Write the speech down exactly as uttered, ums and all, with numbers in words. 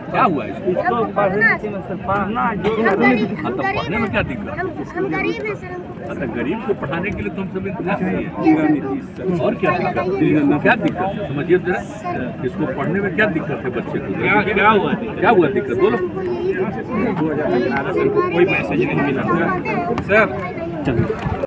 क्या हुआ इसको? इसको पढ़ना जो हाँ, तो पढ़ने में क्या दिक्कत? हम गरीब हैं सर, अच्छा, गरीब को पढ़ाने के लिए तुम सब इंतजार चाहिए और क्या दिक्कत है? क्या दिक्कत है समझिए जरा, इसको पढ़ने में क्या दिक्कत है बच्चे को? क्या क्या हुआ क्या हुआ दिक्कत बोलो। दो हजार अठारह से कोई मैसेज नहीं मिला सर।